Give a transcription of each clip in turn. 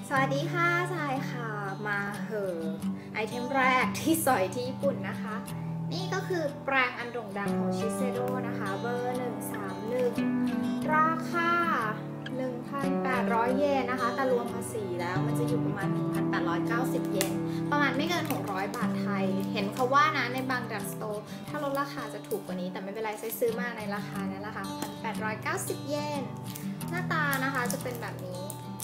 สวัสดีค่ะสายค่ะมาเหอะไอเทมแรกที่สอยที่ญี่ปุ่นนะคะ นี่ก็คือแปรงอันโด่งดังของชิเซโดนะคะเบอร์131ราคา 1,800 เยนนะคะแต่รวมภาษีแล้วมันจะอยู่ประมาณ 1,890 เยนประมาณไม่เกิน600 บาทไทยเห็นเขาว่านะในบางดักสโตร์ถ้าลดราคาจะถูกกว่านี้แต่ไม่เป็นไรซื้อมาในราคานั้นแหละค่ะ 1,890 เยนหน้าตานะคะจะเป็นแบบนี้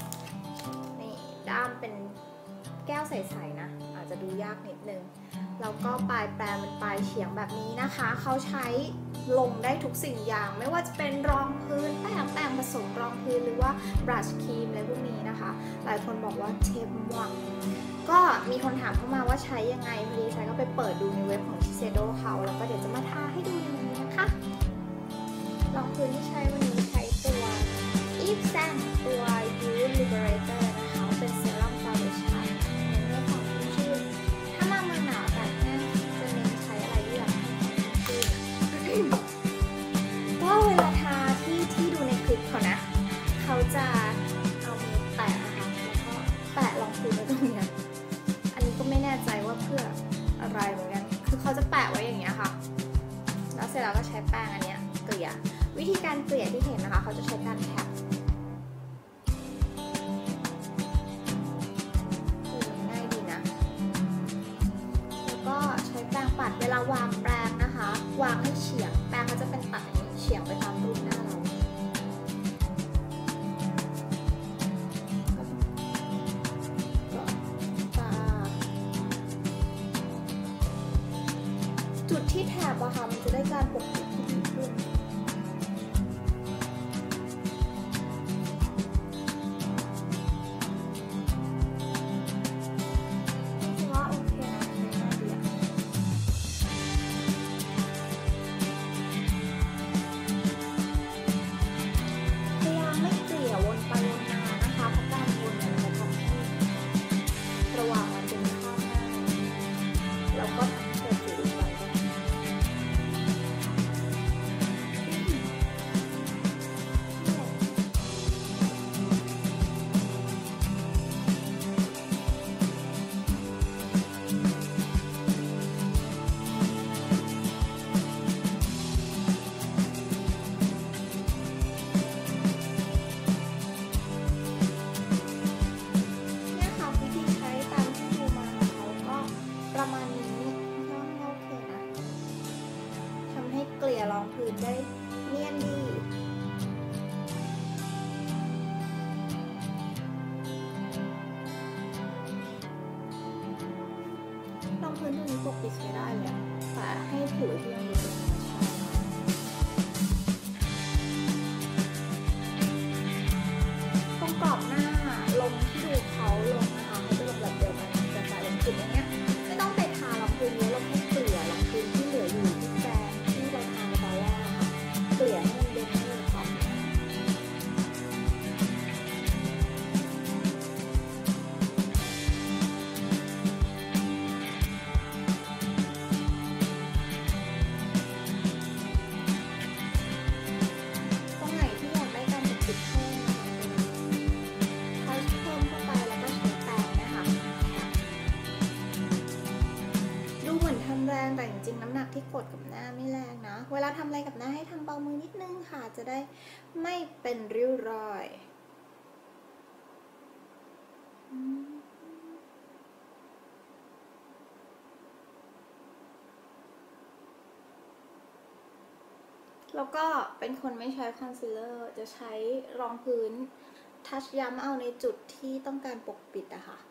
ด้ามเป็นแก้วใสๆนะอาจจะดูยากนิดนึงแล้วก็ปลายแปรงเป็นปลายเฉียงแบบนี้นะคะเขาใช้ลงได้ทุกสิ่งอย่างไม่ว่าจะเป็นรองพื้นแป้งผสมรองพื้นหรือว่าบรัชครีมอะไรพวกนี้นะคะหลายคนบอกว่าเทมว่ะก็มีคนถามเข้ามาว่าใช้ยังไงพอดีใช้ก็ไปเปิดดูในเว็บของชิเซโดเขาแล้วก็เดี๋ยวจะมาทาให้ดูในนี้นะคะรองพื้นที่ใช้วันนี้ใช้ตัว Eve Saint ตัว Youth Liberator นะคะเป็นเซรั่มฟาวเดชั่นในเรื่องของชุ่มชื่นถ้ามาเมืองหนาวอากาศแห้งจะเน้นใช้อะไรที่แบบชุ่มชื่นก็เวลาทาที่ดูในคลิปเขานะเขาจะเอามือแตะนะคะแล้วก็แตะรองพื้นไว้ตรงนี้อันนี้ก็ไม่แน่ใจว่าเพื่ออะไรเหมือนกันคือเขาจะแปะไว้อย่างเงี้ยค่ะแล้วเสร็จแล้วก็ใช้แป้งอันเนี้ยเกลี่ยวิธีการเกลี่ยที่เห็นนะคะเขาจะใช้การแท็บปัดเวลาวางแปรงนะคะวางให้เฉียงแปรงเขาจะเป็นปัดอย่างนี้เฉียงไปตามรูปหน้าเราจุดที่แถบอะค่ะมันจะได้การปกปิดที่ดีขึ้นเกลี่ยรองพื้นได้เนียนดีรองพื้นตัวนี้ปกปิดใช้ได้เลยแต่ให้ผิวที่ยังดูเป็นธรรมชาติตรงกรอบหน้าลมที่ดูเขาลงนะคะเขาจะลงแบบเดียวกันแต่สายลมจุดอย่างเงี้ยไม่ต้องไปทารองพื้นเยอะเราแค่เกลี่ยรองพื้นที่เหลืออยู่ที่แปรงที่เราทาไปตอนแรกค่ะเกลี่ยให้มันเด้งให้มันขอบแต่จริงๆน้ำหนักที่กดกับหน้าไม่แรงนะเวลาทำอะไรกับหน้าให้ทำเบามือนิดนึงค่ะจะได้ไม่เป็นริ้วรอยแล้วก็เป็นคนไม่ใช้คอนซีลเลอร์จะใช้รองพื้นทัชย้ำเอาในจุดที่ต้องการปกปิดอะค่ะ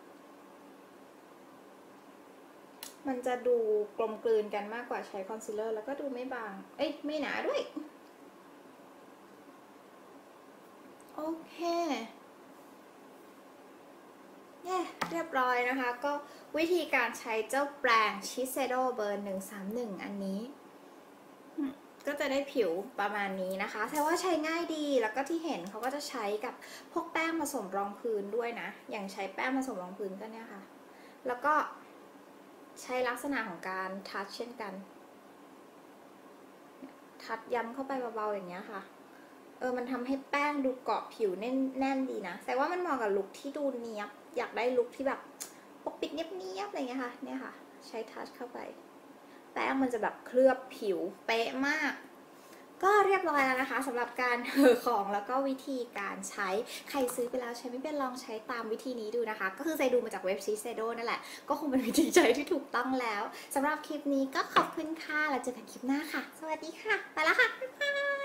มันจะดูกลมกลืนกันมากกว่าใช้คอนซีลเลอร์แล้วก็ดูไม่บางไม่หนาด้วยโอเคเรียบร้อยนะคะก็วิธีการใช้เจ้าแปรงชิเซโดเบอร์131อันนี้ก็จะได้ผิวประมาณนี้นะคะแต่ว่าใช้ง่ายดีแล้วก็ที่เห็นเขาก็จะใช้กับพวกแป้งผสมรองพื้นด้วยนะอย่างใช้แป้งผสมรองพื้นก็เนี่ยค่ะแล้วก็ใช้ลักษณะของการทัชเช่นกันทัชย้ำเข้าไปเบาๆอย่างเงี้ยค่ะมันทำให้แป้งดูเกาะผิวแน่นดีนะแต่ว่ามันเหมาะกับลุคที่ดูเนียบอยากได้ลุคที่แบบปกปิดเนียบๆอะไรเงี้ยค่ะเนี่ยค่ะใช้ทัชเข้าไปแป้งมันจะแบบเคลือบผิวเป๊ะมากก็เรียบร้อยแล้วนะคะสำหรับการเห่อของแล้วก็วิธีการใช้ใครซื้อไปแล้วใช้ไม่เป็นลองใช้ตามวิธีนี้ดูนะคะก็คือไซดูมาจากเว็บซิเซโดนั่นแหละก็คงเป็นวิธีใช้ที่ถูกต้องแล้วสำหรับคลิปนี้ก็ขอบคุณค่ะแล้วเจอกันคลิปหน้าค่ะสวัสดีค่ะไปแล้วค่ะบ๊ายบาย